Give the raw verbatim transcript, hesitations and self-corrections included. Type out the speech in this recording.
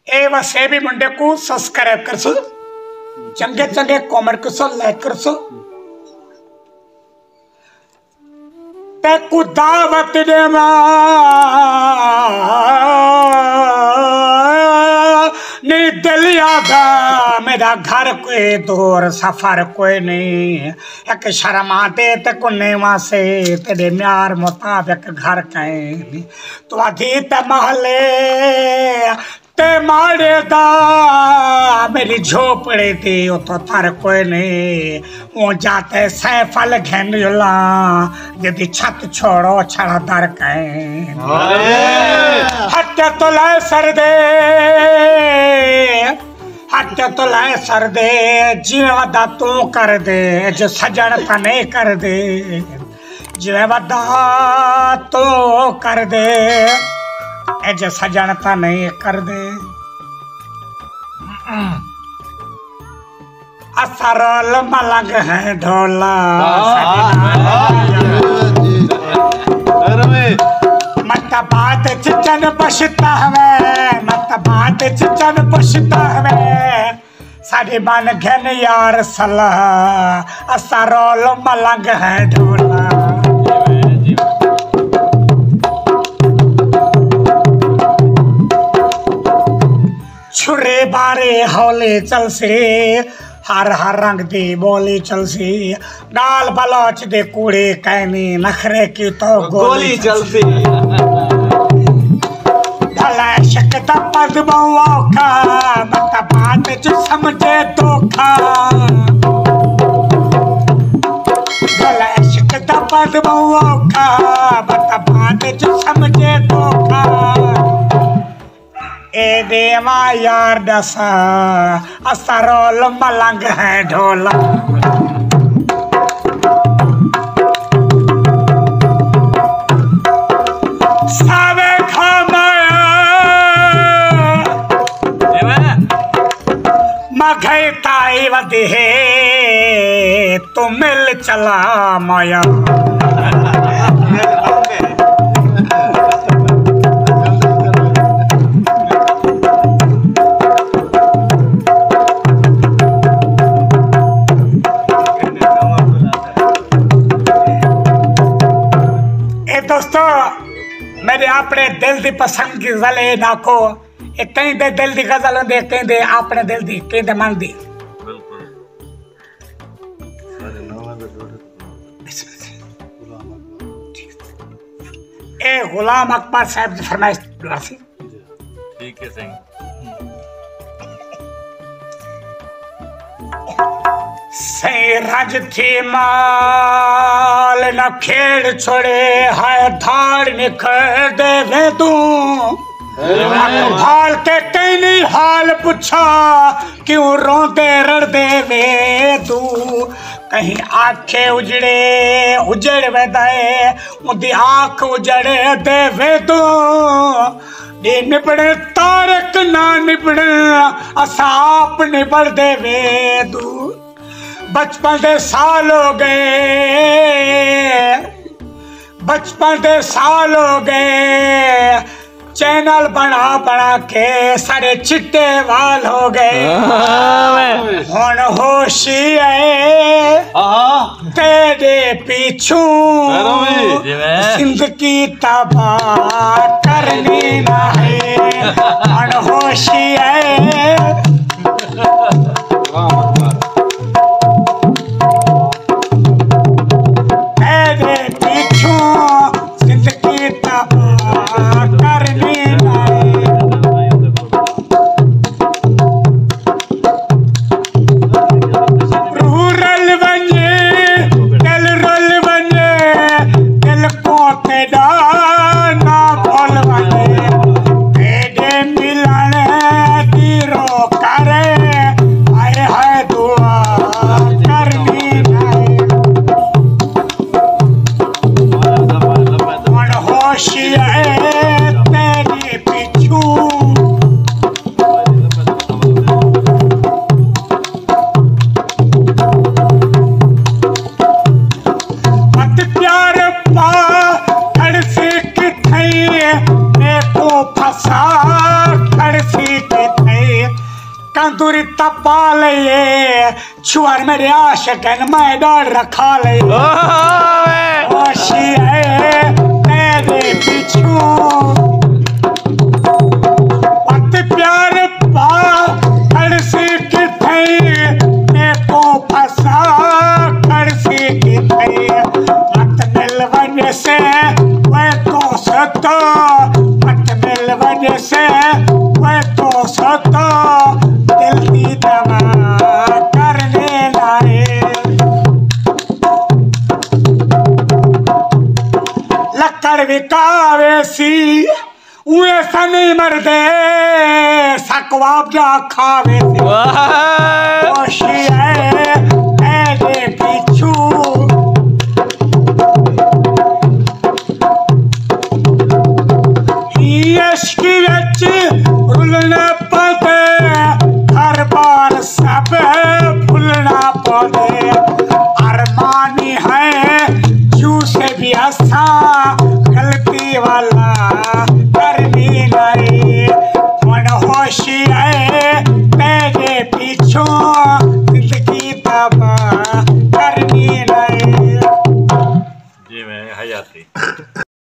ए वसे भी मुंडे को सब्सक्राइब कर सो, चंगे चंगे कमेंट कर सो, लाइक कर सो। ते को दावत दे नी दिल यादा मेरा घर कोई दूर सफर कोई नहीं, एक शर्मा दे ते को नेवा से तेरे म्यार मुताबिक घर कहीं तो अधी ते महले ते मारे दा मेरी झोपड़ी थी वो तो थर कोई नहीं, वो जाते सैफल घेन जुला यदि छत छोड़ो छड़ा दर कहीं हत्या तो लाए सर दे हत्या तो लाए सर दे जिवे वदा तू कर दे जो सजन तने कर दे जिवे वदा तू कर दे जो सजन तने कर दे। असरल मलंग है ढोला मत बात चिचन पछता है मत बात चिचन पछता है सारी मन घन यार सलाह असरल मलंग है ढोला। छुरे बारे हौले चल से हर हर रंग दी बोली चल सी गाल बलोच दे कूड़े कहनी नखरे की तो गोली चल सी भला शकता पद बउआ का मत बात जो समझे तो खा भला शकता पद बउआ का मत बात जो समझे तो खा ए देवा यार दसा असरल मलंग है ढोला। सावे खामाया मघई ताई वदे तू मिल चला माया मेरे अपने दिल दी पसंद की गजल है नाको एक कहीं दे दिल दी गजल होंदे कहीं दे अपने दिल दी कहीं दे मन दी ए गुलाम अकबर साहब की फरमाइश दुआसी ठीक है सही से रज थी माल न खेड़ छोड़े है धाड़ निखर दे वे तू हाल के कहीं नहीं हाल पूछा क्यों रोते रड़ दे वे तू कहीं आंखें उजड़े उजड़ वे दे उनकी आंख उजड़े दे वे तू नी निबड़े तारक ना निबड़े असाप निबड़ दे वे तू बचपन दे साल हो गए बचपन दे साल हो गए चैनल बना बना के सारे चिट्टे वाल हो गए हुण होशी है तेरे पीछू जिंदगी तबाह करनी नहीं हुण होशी है फसा खड़सी के कंदूरी तपा ले छुआर मेरे आशिकन मैं डर रखा ले होशी है तेरे पीछू पत प्यार पा खड़सी की थई मैं को फसा खड़सी की थई मत मिल वजह से वह तो सतो मत मिल वजह से वह तो सतो दिल की दवा करने लाए लकड़ विकावे सी उए सनी मरदे सकवाब जा खावे सी होशी है